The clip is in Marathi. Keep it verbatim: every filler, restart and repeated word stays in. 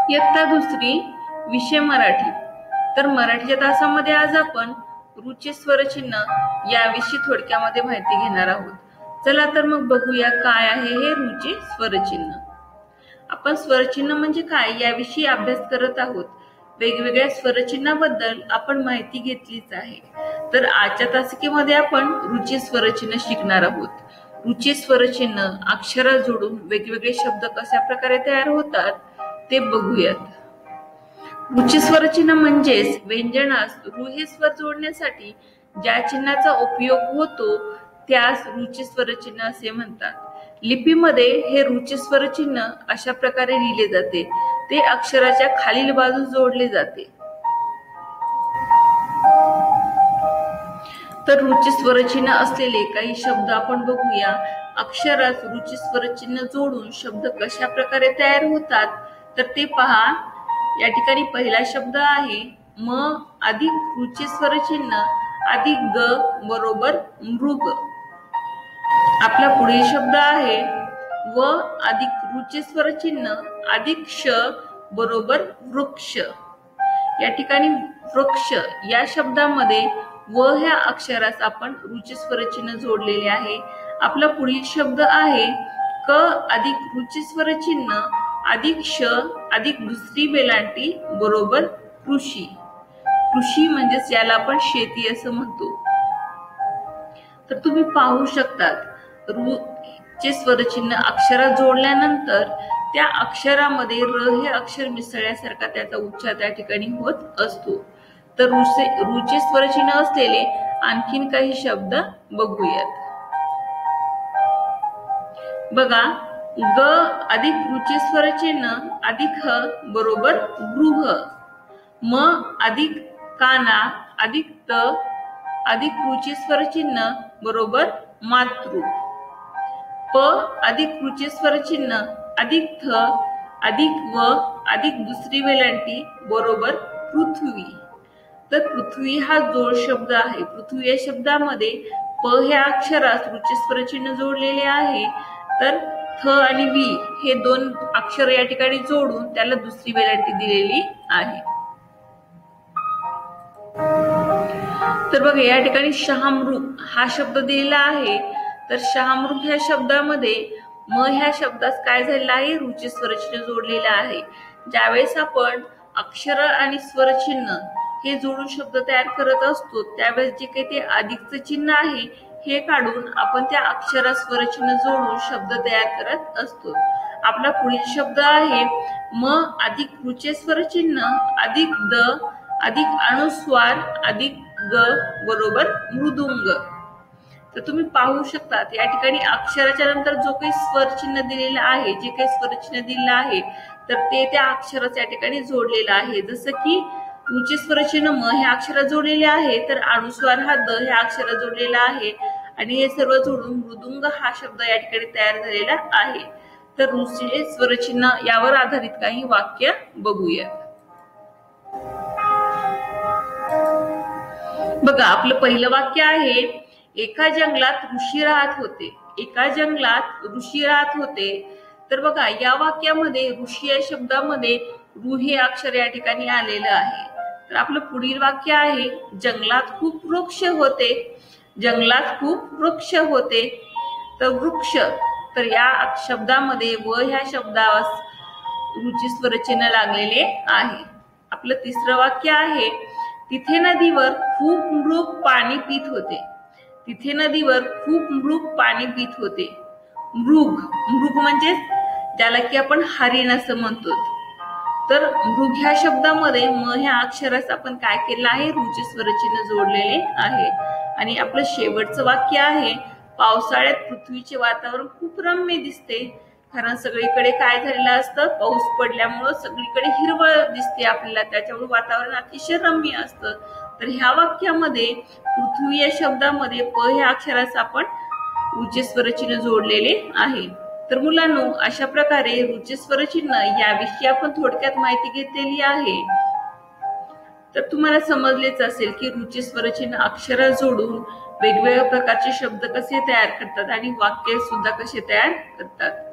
इयत्ता दुसरी विषय मराठी। तर मराठीच्या तासामध्ये आज आपण रुचे स्वरचिन्ह याविषयी थोडक्यामध्ये माहिती घेणार आहोत। चला तर मग बघूया काय आहे हे रुचे स्वरचिन्ह। आपण स्वरचिन्ह म्हणजे काय याविषयी अभ्यास करत आहोत। वेगवेगळ्या स्वरचिन्हाबद्दल आपण माहिती घेतलीच आहे। तर आजच्या तासिकेमध्ये आपण रुचे स्वरचिन्ह शिकणार आहोत। रुचे स्वरचिन्ह अक्षरा जोडून वेगवेगळे शब्द कशा प्रकारे तयार होतात ते बघूयात। रुचे स्वरचिन्ह म्हणजेच व्यंजनास रु हे स्वर जोडण्यासाठी ज्या चिन्हाचा उपयोग होतो त्यास रुचे स्वरचिन्ह असे म्हणतात। लिपीमध्ये हे रुचे स्वरचिन्ह अशा प्रकारे लिहिले जाते, ते अक्षराच्या खालील बाजूस जोडले जाते। तर रुचे स्वरचिन्ह असलेले काही शब्द आपण बघूया। अक्षरास रुचे स्वरचिन्ह जोडून शब्द कशा प्रकारे तयार होतात तर ते पहा। या ठिकाणी पहिला शब्द आहे म अधिक रुचे स्वरचिन्ह अधिक ग बरोबर मृग। आपला पुढील शब्द आहे व अधिक रुचे स्वरचिन्ह अधिक श बरोबर वृक्ष। या ठिकाणी वृक्ष या शब्दामध्ये व ह्या अक्षरास आपण रुचे स्वरचिन्ह जोडलेले आहे। आपला पुढील शब्द आहे क अधिक रुचे स्वरचिन्ह अधिक श अधिक दुसरी वेलांटी बरोबर कृषी। कृषी म्हणजेच याला आपण शेती असं म्हणतो। तर तुम्ही पाहू शकतात रु चे स्वरचिन्ह अक्षरा जोडल्यानंतर त्या अक्षरामध्ये र हे अक्षर मिसळल्यासारखा त्याचा उच्चार त्या ठिकाणी होत असतो। तर रुचे रुचे स्वरचिन्ह असलेले आणखीन काही शब्द बघूयात। बघा ग अधिक रुचे स्वरचिन्ह अधिक ह बरोबर गृह। म अधिक काना अधिक त अधिक रुचे स्वरचिन्ह बरोबर मातृ। प अधिक रुचे स्वरचिन्ह अधिक थ अधिक व अधिक दुसरी वेलांटी बरोबर पृथ्वी। तर पृथ्वी हा जोड शब्द आहे। पृथ्वी या शब्दामध्ये प ह्या अक्षरास रुचे स्वरचिन्ह जोडलेले आहे। तर थ आणि वी हे दोन अक्षर या ठिकाणी जोडून त्याला दुसरी वेलांटी दिलेली आहे। तर बघा या ठिकाणी शहामृग हा शब्द दिलेला आहे। तर शहामृग ह्या शब्दामध्ये म ह्या शब्दास काय झालेलं आहे रुचे स्वरचिन्ह जोडलेलं आहे। ज्यावेळेस आपण अक्षर आणि स्वरचिन्ह हे जोडून शब्द तयार करत असतो त्यावेळेस जे काही ते अधिकचं चिन्ह आहे हे काढून आपण त्या अक्षरा स्वरचिन्ह जोडून शब्द तयार करत असतो। आपला पुढील शब्द आहे म अधिक रुचे स्वरचिन्ह अधिक द अधिक अनुस्वार अधिक ग बरोबर मृदुंग। तर तुम्ही पाहू शकतात या ठिकाणी अक्षराच्या नंतर जो काही स्वरचिन्ह दिलेला आहे, जे काही स्वरचिन्ह दिलेलं आहे तर ते त्या अक्षराच्या या ठिकाणी जोडलेलं आहे। जसं की रुचे स्वरचिन्ह म हे अक्षर जोडलेले आहे, तर अनुस्वार हा द ह्या अक्षर जोडलेला आहे आणि हे सर्व जोडून मृदुंग हा शब्द या ठिकाणी तयार झालेला आहे। तर रुचे स्वरचिन्ह यावर आधारित काही वाक्य बघूया। बघा आपलं पहिलं वाक्य आहे एका जंगलात ऋषी राहत होते। एका जंगलात ऋषी राहत होते। तर बघा या वाक्यामध्ये ऋषी या शब्दामध्ये रु हे अक्षर या ठिकाणी आलेलं आहे। तर आपलं पुढील वाक्य आहे जंगलात खूप वृक्ष होते। जंगलात खूप वृक्ष होते। तर वृक्ष तर या शब्दामध्ये व ह्या शब्दास रुचे स्वरचिन्ह लागलेले आहे। आपलं तिसरं वाक्य आहे तिथे नदीवर खूप मृग पाणी पित होते। तिथे नदीवर खूप मृग पाणी पित होते। मृग मृग म्हणजे ज्याला की आपण हरिण असं म्हणतो। तर मृग ह्या शब्दामध्ये म ह्या अक्षरास आपण काय केलं आहे रुचे स्वरचिन्ह जोडलेले आहे। आणि आपलं शेवटचं वाक्य आहे पावसाळ्यात पृथ्वीचे वातावरण खूप रम्य दिसते। कारण सगळीकडे काय झालेलं असतं पाऊस पडल्यामुळं सगळीकडे हिरवळ दिसते आपल्याला, त्याच्यामुळे वातावरण अतिशय रम्य असतं। तर ह्या वाक्यामध्ये पृथ्वी या शब्दामध्ये प ह्या अक्षरास आपण रुचे स्वरचिन्ह जोडलेले आहे। तर मुलांनो अशा प्रकारे रुचे स्वरचिन्ह याविषयी आपण थोडक्यात माहिती घेतलेली आहे। तर तुम्हाला समजलेच असेल की रुचे स्वरचिन्ह अक्षरा जोडून वेगवेगळ्या प्रकारचे शब्द कसे तयार करतात आणि वाक्य सुद्धा कसे तयार करतात।